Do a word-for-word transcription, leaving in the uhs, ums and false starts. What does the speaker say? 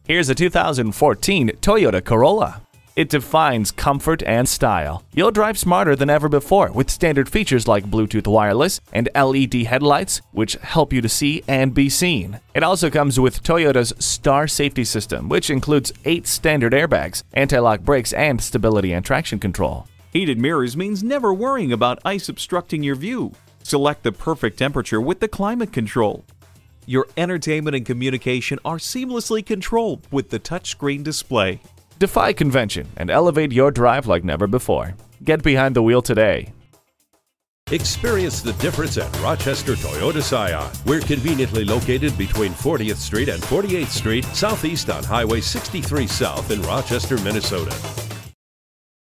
Here's a two thousand fourteen Toyota Corolla. It defines comfort and style. You'll drive smarter than ever before with standard features like Bluetooth wireless and L E D headlights, which help you to see and be seen. It also comes with Toyota's Star Safety System, which includes eight standard airbags, anti-lock brakes, and stability and traction control. Heated mirrors means never worrying about ice obstructing your view. Select the perfect temperature with the climate control. Your entertainment and communication are seamlessly controlled with the touchscreen display. Defy convention and elevate your drive like never before. Get behind the wheel today. Experience the difference at Rochester Toyota Scion. We're conveniently located between fortieth Street and forty-eighth Street, southeast on Highway sixty-three South in Rochester, Minnesota.